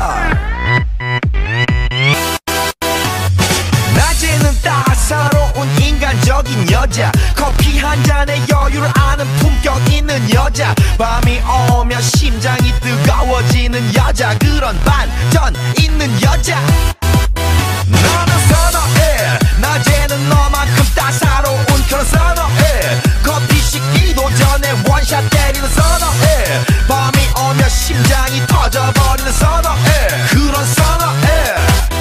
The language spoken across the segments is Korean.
스타일. 낮에는 따사로운 인간적인 여자, 커피 한 잔에 여유를 아는 품격 있는 여자, 밤이 오면 심장이 뜨거워지는 여자, 그런 반전 있는 여자. 너는 선호해, 낮에는 너만큼 따사로운 그런 선호해, 커피 식기도 전에 원샷 때리는 선호해, 밤이 오면 심장이 터져버리는 선호해, 그런 선호해.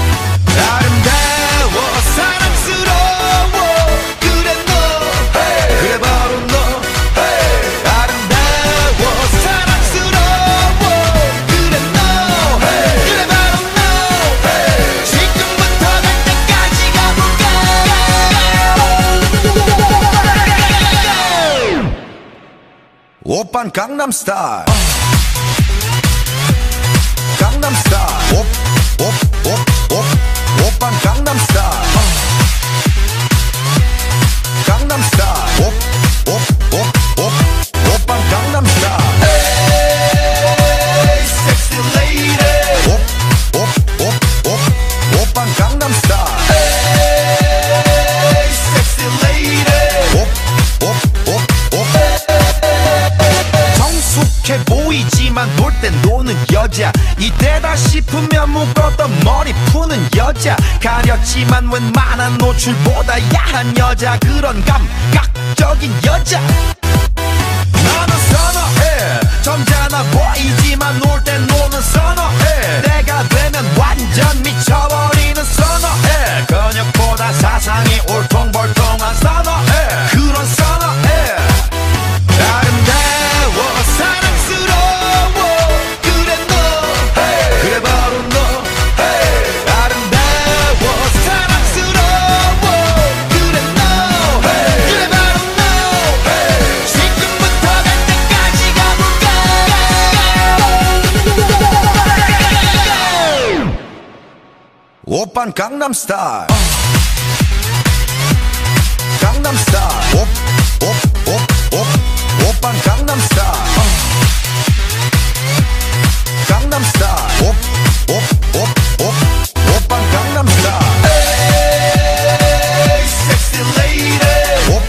아름다워 사랑스러워 그래 너, hey. 그래 바로 너, hey. 아름다워 사랑스러워 그래 너, hey. 그래 바로 너, hey. 지금부터 갈 때까지 가볼까. 오빤 강남스타일. 강남스타일. 오빤 강남스타일. 강남스타일. 오빤 강남스타일. Hey, sexy lady. 오빤 강남스타일. Hey, sexy lady. 성숙해 보이지만 놀 땐 노는 여자, 이때다 싶으면 묶었던 머리 푸는 여자, 가렸지만 웬만한 노출보다 야한 여자, 그런 감각적인 여자. 나는 선호해, 점잖아 보이지만 놀 땐 노는 선호해, 내가 되면 완전 미쳐버리는 선호해, 근육보다 사상이 울퉁불퉁한 선호해, 그런 선호해. 아름다워 사랑스러워 그래 너, hey. 그래 바로 너, hey. 아름다워 사랑스러워 그래 너, hey. 그래 바로 너, hey. 지금부터 갈 때까지 가볼까. 오빤 강남스타일. 강남스타일. 오빤 강남스타일. 강남스타일. 오빤 강남스타일. Hey, sexy lady.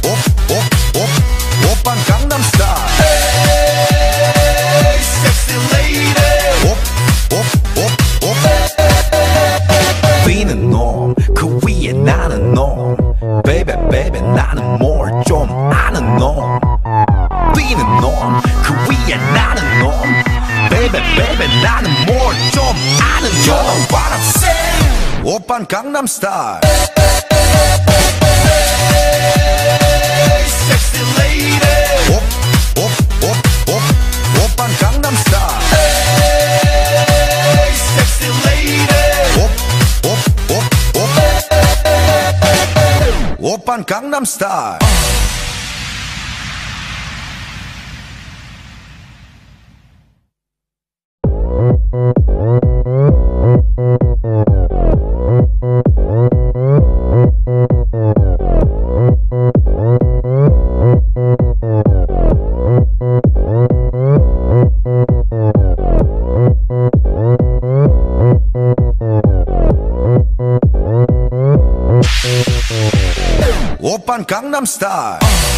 오빤 강남스타일. Hey, sexy lady. B는 놈, 그 위에 나는 놈, baby baby 나는 뭘 좀 아는 놈. B는 놈, 그 위에 나는 놈, baby baby 나는 뭘 좀 아는 놈. You know what I'm saying? 오빤 강남스타일. Hey, sexy lady. 오빤 강남스타일. Hey, sexy lady. 오빤 강남스타일. 오빤 강남스타일.